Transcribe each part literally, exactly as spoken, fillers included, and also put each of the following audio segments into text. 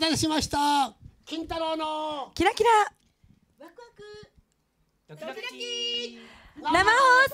たしました。金太郎のキラキラワクワクドキドキ生放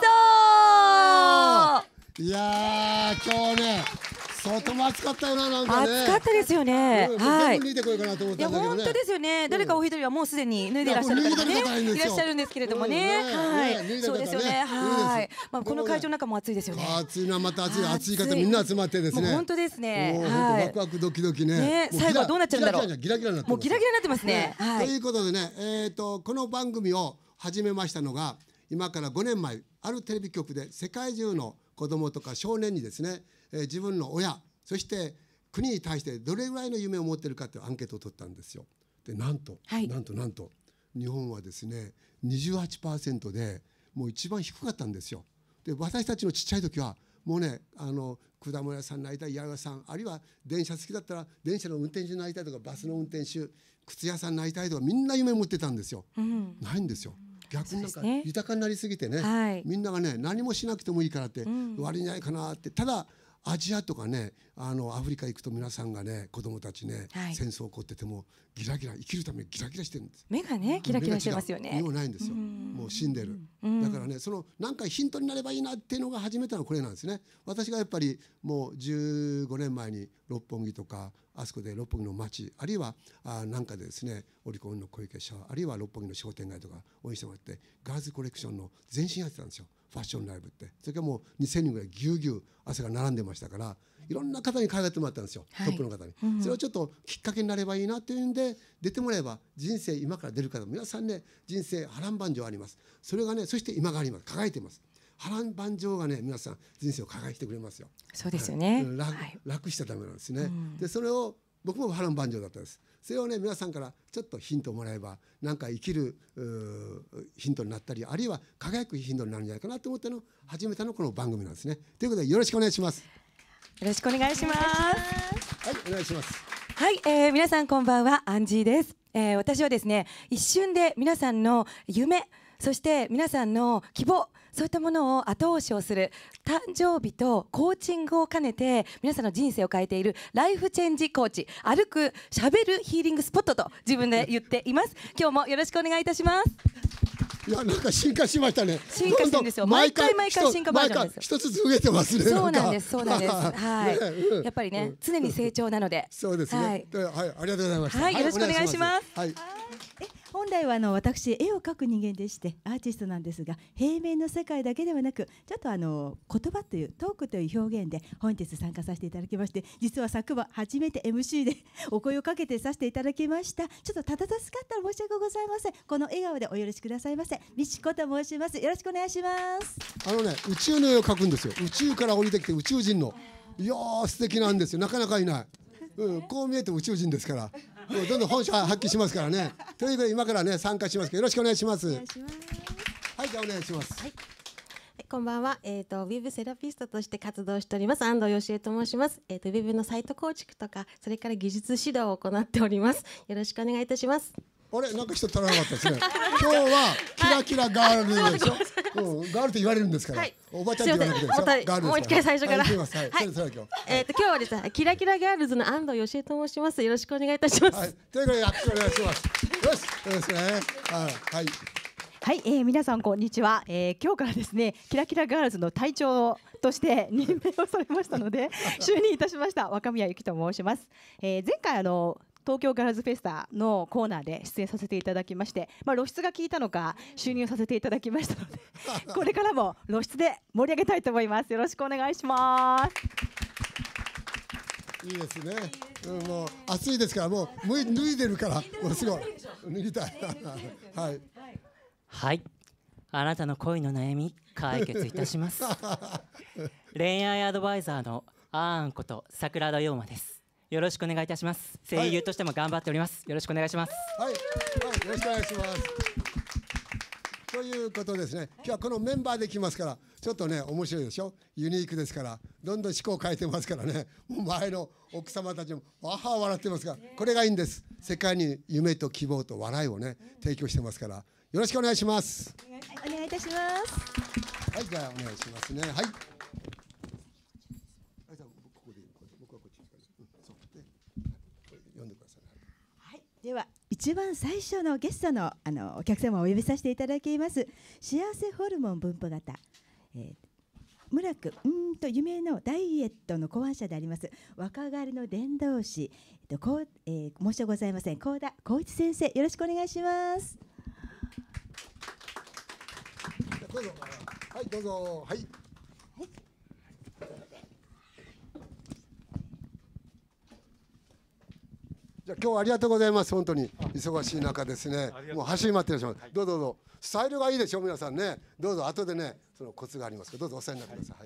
送。 いやー、今日ね、外も暑かったよな、なんかね。 暑かったですよね。はい。 脱いでこようかなと思っいやたんだけどね。 本当ですよね。誰かお一人はもうすでに脱いでいらっしゃる方がねいらっしゃるんですけれどもね。はい。そうですよね。はい。まあこの会場の中も暑いですよね。 暑いな、また暑い、暑い方みんな集まってですね。 もう本当ですね。 はい。 はい。 ワクワクドキドキね。 ね、最後はどうなっちゃうんだろう。 ギラギラになってます。 もうギラギラになってますね。はい。 ということでね、えっとこの番組を始めましたのが今からごねんまえ、あるテレビ局で世界中の子どもとか少年にですね、えー、自分の親そして国に対してどれぐらいの夢を持っているかというアンケートを取ったんですよ。でなんと、はい、なんとなんと日本はですね にじゅうはちパーセント でもう一番低かったんですよ。で私たちのちっちゃい時はもうね、あの果物屋さんになりたい、八百屋さん、あるいは電車好きだったら電車の運転手になりたいとか、バスの運転手、靴屋さんになりたいとか、みんな夢持ってたんですよ、うん、ないんですよ。逆になんか豊かになりすぎてね、はい、みんながね何もしなくてもいいからって、うん、悪いんじゃないかなって。ただアジアとかね、あのアフリカ行くと皆さんがね、子供たちね、はい、戦争起こっててもギラギラ生きるためにギラギラしてるんです。 目がねギラギラしてますよね。 目もないんですよ。もう死んでる。だからね、そのなんかヒントになればいいなっていうのが始めたのはこれなんですね。私がやっぱりもうじゅうごねんまえに六本木とかあそこで六本木の街、あるいはあなんかでですね、オリコンの小池社、あるいは六本木の商店街とか応援してもらってガールズコレクションの前身やってたんですよ。ファッションライブって。それからもうにせんにんぐらいぎゅうぎゅう朝が並んでましたから、いろんな方に可愛がってもらったんですよ、はい、トップの方に、うん、それをちょっときっかけになればいいなというんで出てもらえば、人生今から出る方皆さんね、人生波乱万丈あります。それがね、そして今があります。輝いています。波乱万丈がね、皆さん人生を輝いてくれますよ。 そうですよね、 はい、楽、はい、楽したためなんですね、うん、でそれを僕も波乱万丈だったです。それをね、皆さんからちょっとヒントをもらえば、なんか生きるヒントになったり、あるいは輝くヒントになるんじゃないかなと思っての始めたのこの番組なんですね。ということでよろしくお願いします。 よろしくお願いします。はい、 お願いします。 はい、えー、皆さんこんばんは、アンジーです。えー、私はですね、一瞬で皆さんの夢、そして皆さんの希望、そういったものを後押しをする誕生日とコーチングを兼ねて皆さんの人生を変えているライフチェンジコーチ、歩くしゃべるヒーリングスポットと自分で言っています。今日もよろしくお願いいたします。 いや、なんか進化しましたね。 進化してるんですよ。毎回毎回進化バージョンですよ。 一つずつ増えてますね。 そうなんです、そうなんです。はい。やっぱりね、常に成長なので。 そうですね。はい、ありがとうございました。 はい、よろしくお願いします。 はい。本来はあの私絵を描く人間でしてアーティストなんですが、平面の世界だけではなくちょっとあの言葉というトークという表現で本日参加させていただきまして、実は昨晩初めて エムシー でお声をかけてさせていただきました。ちょっとたたたすかったら申し訳ございません。この笑顔でお許しくださいませ。みちこと申します。よろしくお願いします。 あのね、宇宙の絵を描くんですよ。宇宙から降りてきて宇宙人の、いやー素敵なんですよ。なかなかいない、うん、こう見えて宇宙人ですから、どんどん本性発揮しますからね。ということで今からね参加しますけどよろしくお願いします。はい、じゃあお願いします。 はい、こんばんは。えっ、ー、とウェブセラピストとして活動しております安藤芳恵と申します。えっ、ー、とウェブのサイト構築とか、それから技術指導を行っております。よろしくお願いいたします。 あれ、なんか人足らなかったですね。今日はキラキラガールでしょ。うん、ガールって言われるんですから。はい、おばちゃんって言わなくてですよ。ガールですから。もう一回最初から。はい、はい、 えっと今日はですね、キラキラガールズの安藤芳恵と申します。よろしくお願いいたします。はい、 ということでよろしくお願いします。よし、よろしくね。はい、はい。 はい、えー、皆さんこんにちは、えー、今日からですねキラキラガールズの隊長として任命をされましたので就任いたしました若宮由紀と申します。えー、前回あの東京ガールズフェスタのコーナーで出演させていただきまして、まあ、露出が効いたのか就任をさせていただきましたのでこれからも露出で盛り上げたいと思います。よろしくお願いします。 いいですね。うん、もう暑いですからもう脱いでるからもうすごい脱ぎたいはい、 はい、あなたの恋の悩み解決いたします恋愛アドバイザーのあーんこと桜田陽馬です。よろしくお願いいたします。声優としても頑張っております。よろしくお願いします。 はい、はい、よろしくお願いします。ということですね、今日はこのメンバーで来ますからちょっとね面白いでしょ。ユニークですからどんどん思考を変えてますからね。もう前の奥様たちもわは笑ってますが、これがいいんです。世界に夢と希望と笑いをね提供してますからよろしくお願いします。 お願いいたします。 はい、じゃあお願いしますね。はい。読んでください。 では一番最初のゲストのあのお客様をお呼びさせていただきます。幸せホルモン分布型、えー、村くんと夢のダイエットの考案者であります若狩りの伝道師、えっとこうえー、申し訳ございません幸田光一先生、よろしくお願いします。 どうぞ。はい、どうぞ。はい。じゃあ今日はありがとうございます。本当に忙しい中ですね。もう走り回ってらっしゃいます。はい、どうぞどうぞ。スタイルがいいでしょ皆さんね。どうぞ後でねそのコツがありますからどうぞお世話になってください。はい、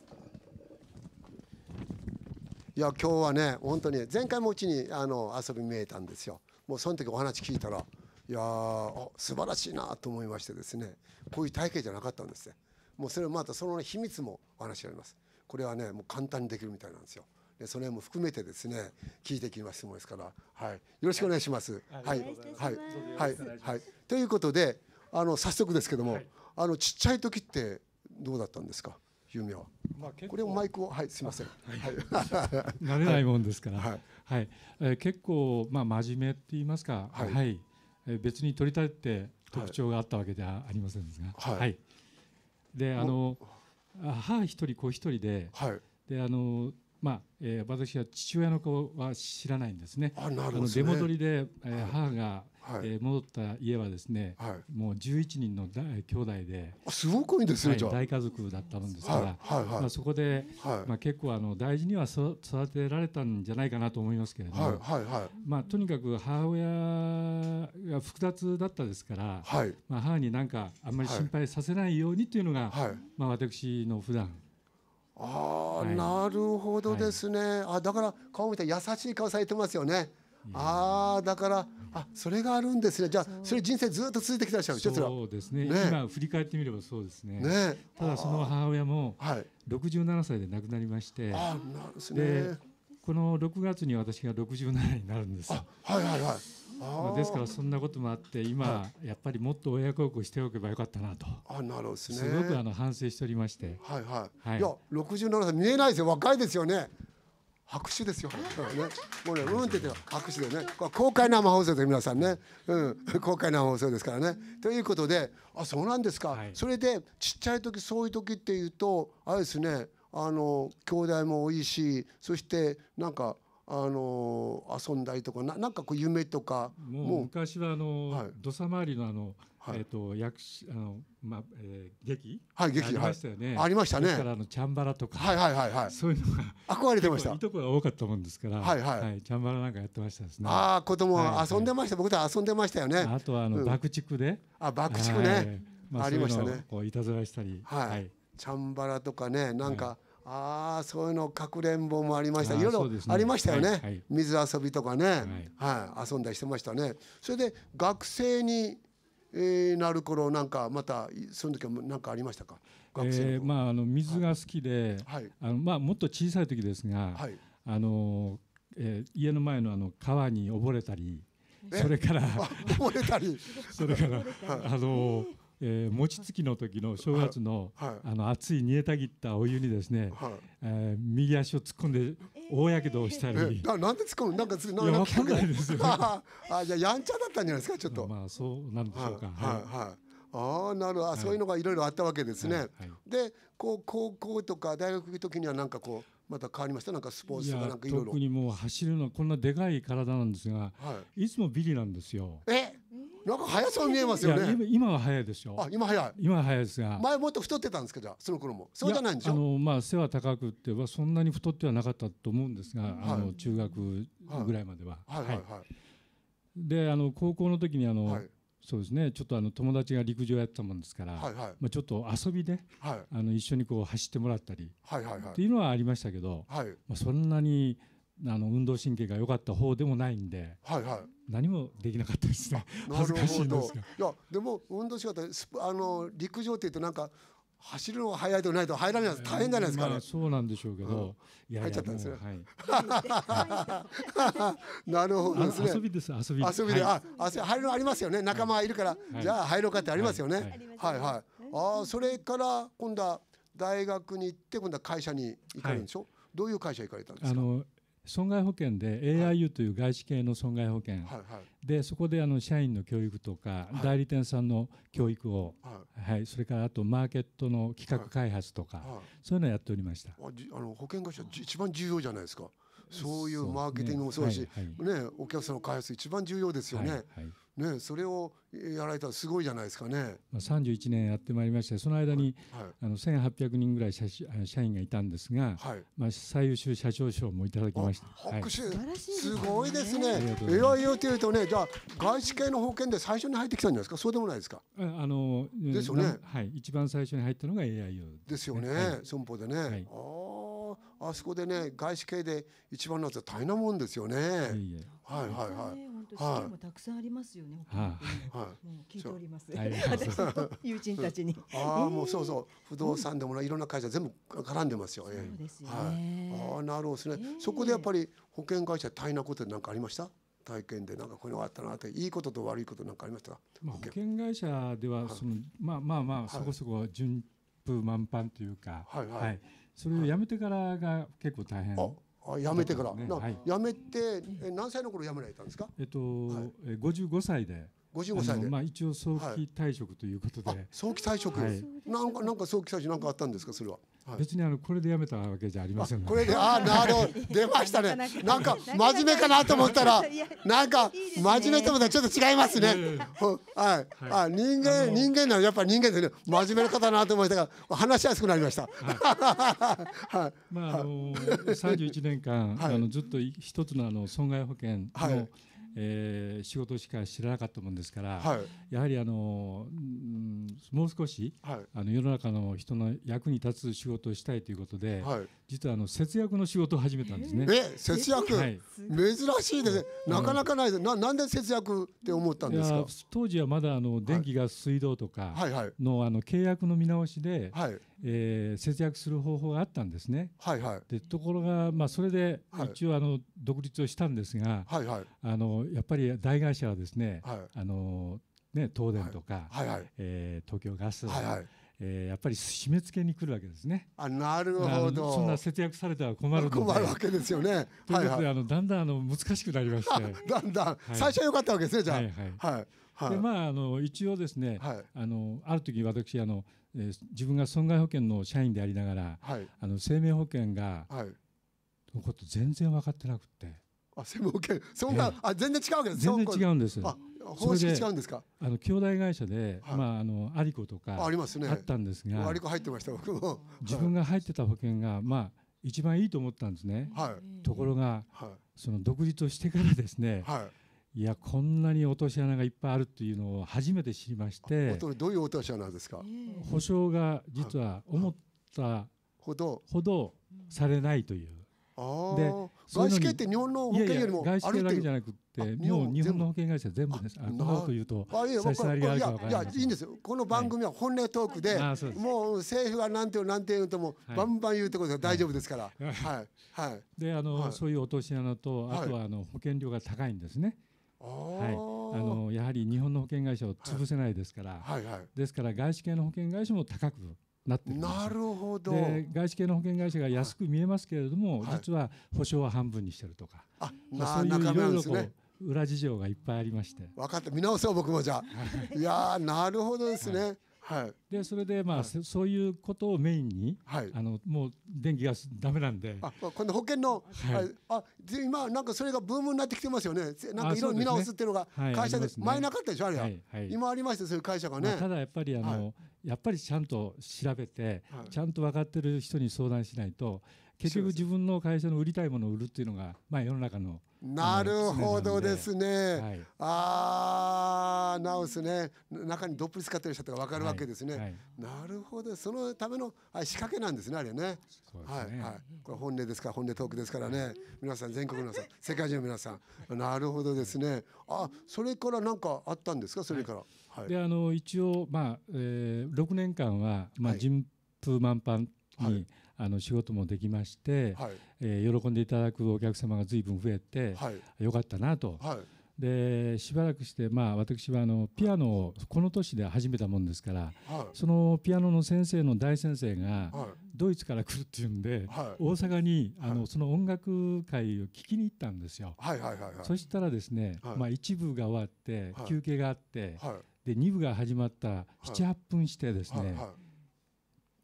いや今日はね本当に前回もうちにあの遊び見えたんですよ。もうその時お話聞いたらいやー素晴らしいなと思いましてですね、こういう体型じゃなかったんですね。もうそれまたその秘密もお話があります。これはねもう簡単にできるみたいなんですよ。でそれも含めてですね聞いてきますものですから、はい、よろしくお願いします。はいはいはいはい。ということであの早速ですけども、はい、あのちっちゃい時ってどうだったんですか夢は。まあ、これをマイクをはいすみません。はい、 慣れないもんですから。はい、はい、えー、結構まあ真面目って言いますか。はい。はい、えー、別に取り立てて特徴があったわけではありませんですが。はい。はい、であの母一人子一人で、はい、であの。まあえー、私は父親の子は知らないんですね。あなるほどですね。あの出戻りで、えーはい、母が、はいえー、戻った家はですね、はい、もうじゅういちにんの兄弟で、 あすごくいいですね、はい、じゃあ大家族だったもんですから、はいはいはいまあ、そこで、はいまあ、結構あの大事には育てられたんじゃないかなと思いますけれども、はいはいはいまあ、とにかく母親が複雑だったですから、はいまあ、母になんかあんまり心配させないようにというのが、はいまあ、私の普段ああ、はい、なるほどですね、はい、あだから顔見て優しい顔されてますよね。ああだからあそれがあるんですね。じゃあそれ人生ずっと続いてきてらっしゃる。 そうですね、ね今振り返ってみればそうですね。ねただその母親もろくじゅうななさいで亡くなりまして、あなるですね、でこのろくがつに私がろくじゅうななになるんです。あはいはいはいまあ、ですからそんなこともあって今、はい、やっぱりもっと親孝行しておけばよかったなとあなるほどですね、すごくあの反省しておりまして、はいはいはい、いやろくじゅうななさい見えないですよ。若いですよね。拍手ですよ、ね、もうねうんって言って拍手でね公開生放送で皆さんね、うん、公開生放送ですからね。ということであそうなんですか、はい、それでちっちゃい時そういう時っていうとあれですねあの兄弟も多いしそしてなんかあの遊んだりとか な, なんかこう夢とかもう昔はあの、はい、土佐回りのあの、はい、えっ、ー、と役あのまあ、えー、劇、はい、劇ありましたよね、はい、ありましたね。ですからあのチャンバラとか、はいはいはいはい、そういうのが憧れてました。いとこが多かったもんですから、はいはいはい、チャンバラなんかやってましたですね。ああ子供は遊んでました、はいはい、僕たち遊んでましたよね。あとはあの、うん、爆竹で、あ爆竹ね、はいまあ、ありましたね。こういたずらしたり、はいはい、チャンバラとかねなんか、はいああそういうのかくれんぼもありました。いろいろありましたよね、はいはい、水遊びとかね、はいはい、遊んだりしてましたね。それで学生に、えー、なる頃なんかまたその時は何かありましたか。学生の、えー、まああの水が好きで、はいあのまあ、もっと小さい時ですが、はいあのえー、家の前のあの川に溺れたりそれから溺れたりそれからあのえー、餅つきの時の正月の、はいはい、あの熱い煮えたぎったお湯にですね、はいえー、右足を突っ込んで大やけどをしたり、えー、な, なんで突っ込むなんかつなんかわかんないですよ、ね、あじゃあやんちゃだったんじゃないですかちょっと。まあそうなんでしょうか。はいはいはいああなるほど、はい、そういうのがいろいろあったわけですね。はいはい、でこう高校とか大学行く時にはなんかこうまた変わりました。なんかスポーツとかなんかいろいろ。特にもう走るのこんなでかい体なんですが、はい、いつもビリなんですよ。えなんか速そうに見えますよね。今, 今は速いですよ。あ今速い。今は速いですが。前もっと太ってたんですけどその頃も。そうじゃないんでしょ。あのまあ背は高くってはそんなに太ってはなかったと思うんですが、はい、あの中学ぐらいまでは。はいはいはい。はい、であの高校の時にあの。はいそうですねちょっとあの友達が陸上やってたもんですから、はいはいまあ、ちょっと遊びで、はい、あの一緒にこう走ってもらったり、はいはいはい、っていうのはありましたけど、はいまあ、そんなにあの運動神経が良かった方でもないんで、はいはい、何もできなかったですね。恥ずかしいんですがいやでも運動神経あの陸上っていうとなんか走るのが速いとないと入らないと大変じゃないですかね。まあ、そうなんでしょうけど、うん、いやいや入っちゃったんですよ。はい、なるほどですね。遊びです遊び。遊びで、はい、あ入るのありますよね。仲間がいるから、はい、じゃあ入ろうかってありますよね。はいはい。はいはい、ああそれから今度は大学に行って今度は会社に行かれるんでしょ。はい、どういう会社行かれたんですか。あの損害保険で エーアイユー という外資系の損害保険、はいはい、でそこであの社員の教育とか、はい、代理店さんの教育を、はいはい、それからあとマーケットの企画開発とか、はいはい、そういうのをやっておりました。 ああの保険会社一番重要じゃないですか。そういうマーケティングもそうだし、ねはいはいね、お客さんの開発一番重要ですよね。はいはいね、それをやられたらすごいじゃないですかね。 まあ、さんじゅういちねんやってまいりまして、その間に、はい、あのせんはっぴゃくにんぐらい社社員がいたんですが、はい、まあ、最優秀社長賞もいただきました。 拍手、はい、すごいですね。エーアイユー というとね、じゃあ外資系の保険で最初に入ってきたんじゃないですか。そうでもないですか。 あのですよね。 はい、一番最初に入ったのが エーアイユーですよね。はい、損保でね。はい、ああそこでね、外資系で一番のやつは大変なもんですよね。はいいはいはい。 資料もたくさんありますよね。はい。もう聞いております。私と友人たちに。 ああ、もうそうそう、不動産でもいろんな会社全部絡んでますよ。 そうですよね。 ああ、なるほどですね。そこでやっぱり保険会社大変なことで何かありました？体験でなんかこういうのがあったなって、いいことと悪いことなんかありました？ まあ保険会社ではそのまあまあまあそこそこ順風満帆というか、はいはい。それをやめてからが結構大変。 あ、辞めてから、ね、はい、辞めてえ何歳の頃辞められたんですか？ えっと、はい、ごじゅうごさいで。 ごじゅうごさいで、 まあ一応早期退職ということで。はい、 早期退職、はい、なんかなんか早期退職なんかあったんですかそれは？ はい、別にあのこれで辞めたわけじゃありません。 これであなるほど出ましたね。なんか真面目かなと思ったらなんか真面目と思ったらちょっと違いますね。はい。あ人間人間なのやっぱり人間ですね。真面目な方だなと思いましたが話しやすくなりました。 はい。まああのさんじゅういちねんかんあのずっと一つのあの損害保険のえー、仕事しか知らなかったもんですから、はい、やはりあの、うん、もう少し、はい、あの世の中の人の役に立つ仕事をしたいということで、はい、実はあの節約の仕事を始めたんですね。 え節約、はい、珍しいですね。なかなかないです。ななんで節約って思ったんですか？ 当時はまだあの電気ガス水道とかのあの契約の見直しで、はい、えー、節約する方法があったんですね。はいはい、でところが、まあ、それで一応あの独立をしたんですが、はいはい、あのやっぱり大会社はですね、はい、あのね東電とか、はいはい、えー、東京ガス、はいはい、えー、やっぱり締め付けに来るわけですね。 あ、なるほど。 そんな節約されたら困るので。 困るわけですよね。 ということで、あのだんだんあの難しくなりまして。 だんだん、はい、最初は良かったわけですね。じゃあ。はいはいはいはい、 でまああの一応ですね、はい、あのある時私あの、えー、自分が損害保険の社員でありながら、はい、あの生命保険が、はい、のこと全然分かってなくて。 あ、生命保険、損害、えー、あ全然違うわけです。 全然違うんです。 あ方式違うんですか？ あの兄弟会社で、はい、まああのアリコとかあ, あ, りますね、 あったんですが、 アリコ入ってました僕も。 自分が入ってた保険がまあ一番いいと思ったんですね。はい、ところが、はい、その独立をしてからですね、はい、いやこんなに落とし穴がいっぱいあるっていうのを初めて知りまして。 どういう落とし穴ですか？ 保証が実は思ったほどされないという。 で外資系って日本の保険よりも外資系だけじゃなくて日本日本の保険会社全部です。あのというと差し障りがあるか分からない。 いやいいんですよ。この番組は本音トークで、もう政府がなんていうなんていうともバンバン言うってことで大丈夫ですから。はいはい。 であのそういう落とし穴とあとはあの保険料が高いんですね。はい、あのやはり日本の保険会社を潰せないですから、はいはいはい、ですから外資系の保険会社も高くなってるんです。 なるほど。 で外資系の保険会社が安く見えますけれども、はい、実は保証は半分にしてるとか、 あ、 まあ、そういういろいろこう裏事情がいっぱいありまして。 分かった、見直そう僕もじゃあ。いやなるほどですね。はいはい、でそれでまあ、はい、そういうことをメインに、はい、あのもう電気がダメなんで、 あこの保険の、はい、あ今なんかそれがブームになってきてますよね。なんかいろいろ見直すっていうのが会社で、ね、前なかったでしょあれは、はいはい、今ありましたそういう会社がね、まあ、 ただやっぱりあの、はい、やっぱりちゃんと調べて、はい、ちゃんと分かってる人に相談しないと結局自分の会社の売りたいものを売るっていうのが、まあ、世の中のなるほどですね。はい、ああ、直すね。中にどっぷり使ってる人が分かるわけですね。はいはい、なるほど、そのための仕掛けなんですね、あれね。はい、はい。これ本音ですから、本音トークですからね。皆さん、全国の皆さん、世界中の皆さん。なるほどですね。あ、それから何かあったんですか、それから。 はい、で、あの、一応、まあ、えー、ろくねんかんは、まあ、順風満帆に。はいあの仕事もできまして、はいえー、喜んでいただくお客様が随分増えて、はい、よかったなと、はい、でしばらくして、まあ、私はあのピアノをこの年で始めたもんですから、はい、そのピアノの先生の大先生が、はい、 ドイツから来るっていうんで、 はい、 大阪にあの、はい、その音楽会を聞きに行ったんですよ。 はいはいはいはい、 そしたらですね、はい、まあ一部が終わって、はい、休憩があって、はい、でに部が始まったなな、はちふんしてですね、はいはい、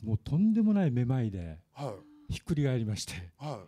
もうとんでもないめまいで、はい、ひっくり返りまして、はい、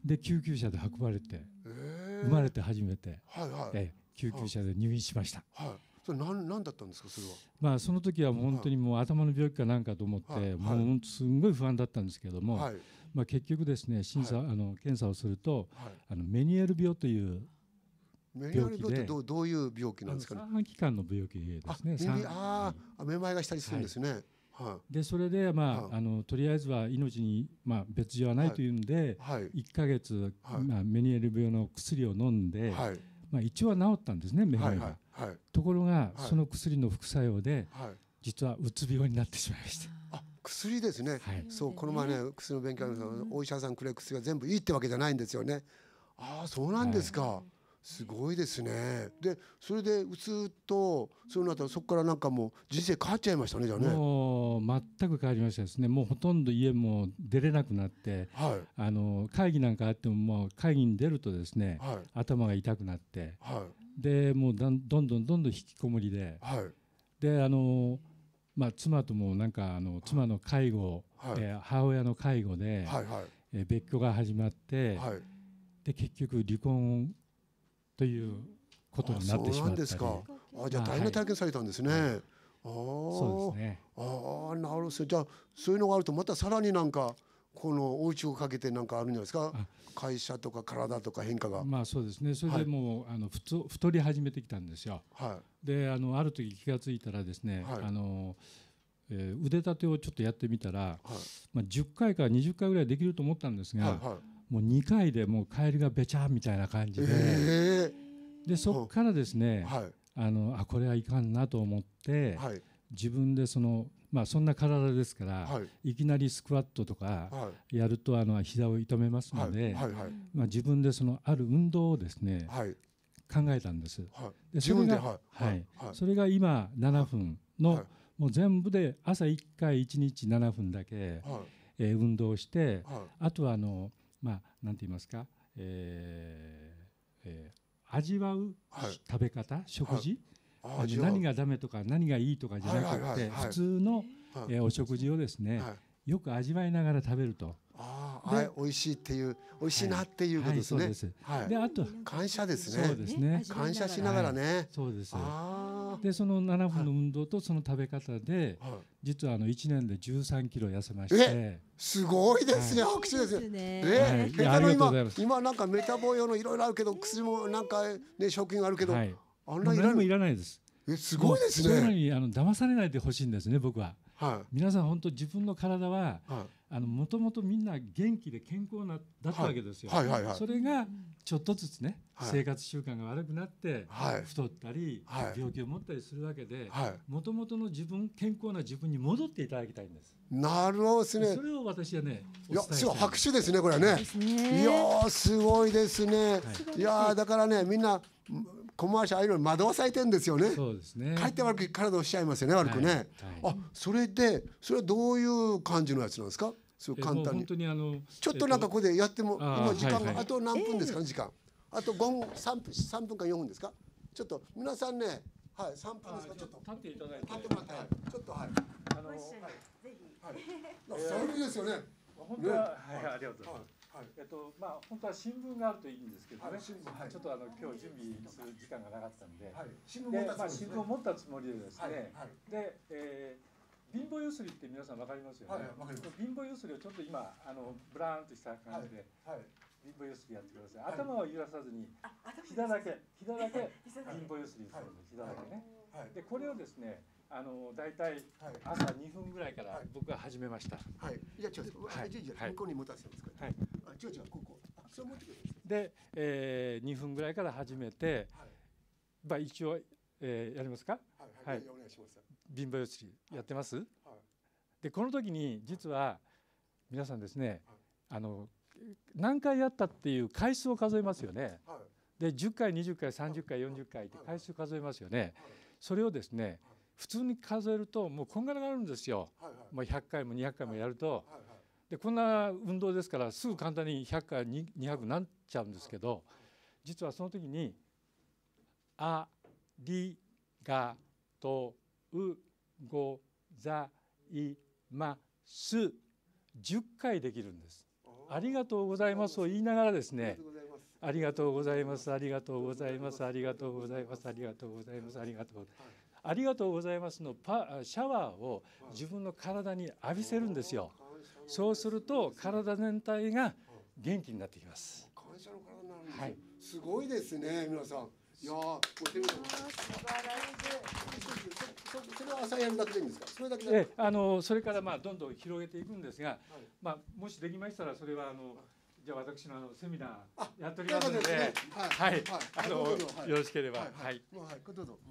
で救急車で運ばれて、えー、生まれて初めて、はいはい、え救急車で入院しました。はいはい、 それ何何だったんですかそれは。 まあその時はもう本当にもう頭の病気かなんかと思って、はい、もうすごい不安だったんですけども、はい、まあ結局ですね審査、はい、あの検査をすると、はい、あのメニエール病というメニエール病ってどうどういう病気なんですかね。 三半規管の病気ですね。 ああ、めまいがしたりするんですね。はいはい、でそれでまあ、はい、あのとりあえずは命にまあ別状はないというんで、はい、いっかげつ、はい、まあメニエール病の薬を飲んで、はい、まあ一応は治ったんですねめまいが。はいはい、ところが、はい、その薬の副作用で、はい、実はうつ病になってしまいました。 あ、薬ですね。はい、そうこの前ね薬の勉強のお医者さんくれる薬が全部いいってわけじゃないんですよね。ああそうなんですか。はい、すごいですね。でそれでうつとそうなったらそこからなんかもう人生変わっちゃいましたねじゃあね。 もう全く変わりましたですね。もうほとんど家も出れなくなって、はい、あの会議なんかあってももう会議に出るとですね、はい、頭が痛くなって、はい、でもうどんどんどんどん引きこもりで、はい、であのまあ妻ともなんかあの妻の介護、はい、えー、母親の介護で、はいはい、えー、別居が始まって、はい、で結局離婚ということになってしまったり。 そうなんですか。あ、じゃあ大変な体験されたんですね。はい、ああ、 そうですね。 ああ、なるほど。じゃあそういうのがあるとまたさらになんかこのお家をかけてなんかあるんじゃないですか。会社とか体とか変化が。 まあそうですね。それでもう、はい、あのふつ太り始めてきたんですよ。はい、であのある時気がついたらですね、はい、あのえー、腕立てをちょっとやってみたら、はい、まあじゅっかいからにじゅっかいぐらいできると思ったんですが。はいはい、もうにかいでもうカエルがべちゃみたいな感じで、えー、でそこからですね、はい、あのあこれはいかんなと思って、はい、自分でそのまあそんな体ですから、はい、いきなりスクワットとかやるとあの膝を痛めますので、はいはいはい、まあ自分でそのある運動をですね、はい、考えたんです。はい、でそれが、はいはいはい、それが今ななふんの、はい、もう全部で朝いっかいいちにちななふんだけ、はい、えー、運動して、はい、あとはあのまあなんて言いますか、えーえー、味わう、はい、食べ方食事、はい、何がダメとか何がいいとかじゃなくて普通の、はいえー、お食事をですね、はい、よく味わいながら食べると。 ああ、はい、美味しいっていう美味しいなっていうことですね。はいはい、そうです。はい、であと感謝ですね。 そうですね。 感謝しながらね。はい、 そうです。でそのななふんの運動とその食べ方で、はい、実はあのいちねんでじゅうさんキロ痩せまして。 すごいですね。拍手ですね。えー、はい、ありがとうございます。今なんかメタボ用のいろいろあるけど薬もなんかね食品があるけど、はい、 あんな何もいらないです。 えすごいですね。 そういうのにあの騙されないでほしいんですね僕は。はい、皆さん本当自分の体は、はい、あのもともとみんな元気で健康なだったわけですよ。はいはいはいはい、それがちょっとずつね、はい、生活習慣が悪くなって、はい、太ったり、はい、病気を持ったりするわけで、もともとの自分健康な自分に戻っていただきたいんです。 なるほどですね。 それを私はね、 いやすごい拍手ですねこれはね。いやすごいですね。はい、いやだからねみんなコマーシャルああいうのに惑わされてるんですよね。 そうですね。 かえって悪く体をしちゃいますよね悪くね。はいはい、あそれでそれはどういう感じのやつなんですか。そう簡単に。 本当にあのちょっとなんかここでやっても、えっと、今時間が、はいはい、あと何分ですかね、えー、時間。あとごふんさんぷんさんぷんかよんぷんですか。ちょっと皆さんねはいさんぷんですかちょっと立っていただいて。 立ってもらって、はい、ちょっとはい。あのはい、ぜひ。はい。そうですよね。 本当は、はい、ありがとうございます。はい、えっとまあ本当は新聞があるといいんですけどね。はい、はい、ちょっとあの今日準備する時間がなかったんで、はい、新聞を持ったつもりで、まあ新聞を持ったつもりでですね。はい、で、えー、貧乏ゆすりって皆さんわかりますよね。はい、わかります。貧乏ゆすりをちょっと今あのブラーンとした感じで、はい、貧乏ゆすりやってください。頭を揺らさずに、膝だけ、膝だけ貧乏ゆすりするんです。膝だけね。でこれをですね。あのだいたい朝にふんぐらいから僕は始めました。 はい。じゃあ違う。はい。向こうに持たせてますから。はい。あ違う違うここ。あそう持ってください。 で、えー、にふんぐらいから始めて、はい、まあ一応、えー、やりますか。 はいはい。はい、お願いします。 貧乏ゆすりやってます。はい。でこの時に実は皆さんですね、はい、あの何回やったっていう回数を数えますよね。はい。でじゅっかいにじゅっかいさんじゅっかいよんじゅっかいって回数数えますよね。はい、それをですね。普通に数えるともうこんがらがるんですよ。はいはい、もうひゃっかいもにひゃっかいもやると、はいはい、 でこんな運動ですからすぐ簡単にひゃくからにひゃくになっちゃうんですけど、実はその時にありがとうございますじゅっかいできるんです。ありがとうございますを言いながらですね、ありがとうございます、ありがとうございます、ありがとうございます、ありがとうございます、ありがとうございます、ありがとうございますのパシャワーを自分の体に浴びせるんですよ。そうすると体全体が元気になってきます。 感謝の体になるんですよ。はい、すごいですね、皆さん。いやー、もう手を素晴らしい。それは朝やるだけでいいんですか？それだけで。 え、あのそれからまあどんどん広げていくんですが、はい、まあもしできましたらそれはあのじゃあ私のあのセミナーやっておりますので、はい、はい、あのよろしければ、はい、はい、どうぞ。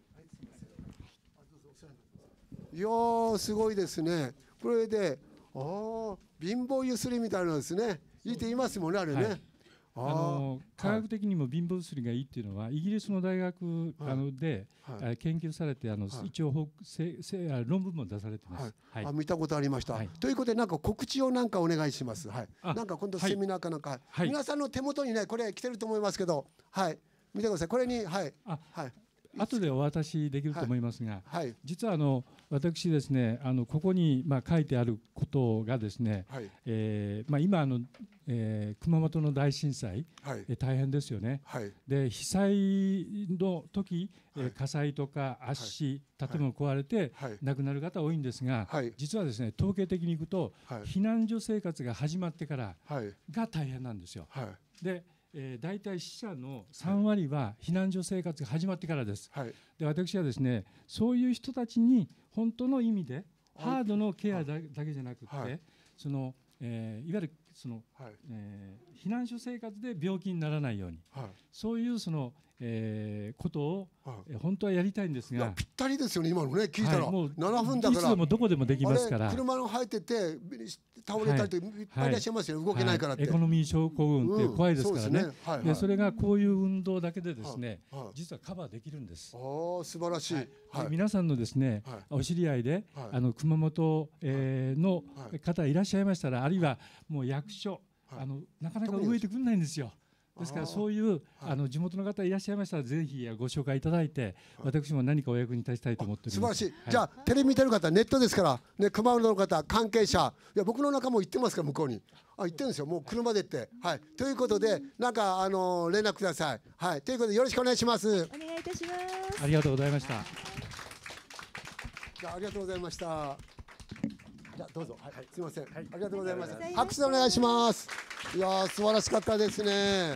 いやー、すごいですね。これで、ああ、貧乏ゆすりみたいなんですね。いいって言いますもんね、あれね。はい、 あの科学的にも貧乏ゆすりがいいっていうのはイギリスの大学あので研究されて、あの一応論文も出されてます。 あ、見たことありました。ということでなんか告知をなんかお願いします。はい。なんか今度セミナーかなんか、皆さんの手元にねこれ来てると思いますけど、はい、見てください。これにはい、はい。 後でお渡しできると思いますが、はいはい、実はあの私ですね、あのここにまあ書いてあることがですね、はい、えー、まあ今あの、えー、熊本の大震災、はい、えー、大変ですよね。はい、で被災の時、はい、えー、火災とか圧死、はい、建物壊れて亡くなる方多いんですが、はい、実はですね統計的にいくと、はい、避難所生活が始まってからが大変なんですよ。はい、でえー、大体死者のさんわりは避難所生活が始まってからです。はい、で私はですね、そういう人たちに本当の意味でハードのケアだけじゃなくて、はい、そのえー、いわゆるその、はい、えー、避難所生活で病気にならないように、はい、そういうその、えー、ことを、はい、えー、本当はやりたいんですが、 ぴったりですよね今のね聞いたら、はい、もうななふんだからいつでもどこでもできますから、 車の入ってて倒れたりといっぱいいらっしゃいますよ、ね、はい、動けないからって、 はい、エコノミー症候群って怖いですからね、うん、 そ, ね、はいはい、でそれがこういう運動だけでですね、はいはい、実はカバーできるんです。 ああ、素晴らしい。はいはい、皆さんのですね、はい、お知り合いで、はい、あの熊本、えー、の方いらっしゃいましたら、あるいはもう役所、はい、あのなかなか動いてくれないんですよ。ですからそういう、はい、あの地元の方いらっしゃいましたらぜひご紹介いただいて、はい、私も何かお役に立ちたいと思っております。 素晴らしい、はい、じゃあテレビ見てる方ネットですから、ね、熊本の方関係者、いや僕の中も行ってますから向こうにあ行ってるんですよ、もう車で行って、はい、ということでなんかあのー、連絡ください。はい、ということでよろしくお願いします。 お願いいたします。 ありがとうございました。 じゃあありがとうございました。じゃあどうぞ、はい、すみません、はい、ありがとうございました。拍手でお願いします。いやー素晴らしかったですね。